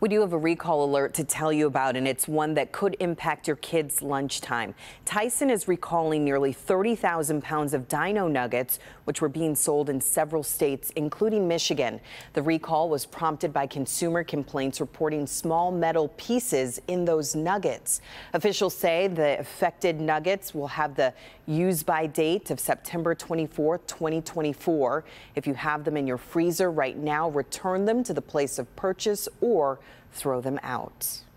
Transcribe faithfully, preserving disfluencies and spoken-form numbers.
We do have a recall alert to tell you about, and it's one that could impact your kids' lunchtime. Tyson is recalling nearly thirty thousand pounds of Dino nuggets, which were being sold in several states, including Michigan. The recall was prompted by consumer complaints reporting small metal pieces in those nuggets. Officials say the affected nuggets will have the use-by date of September twenty-fourth, twenty twenty-four. If you have them in your freezer right now, return them to the place of purchase or throw them out.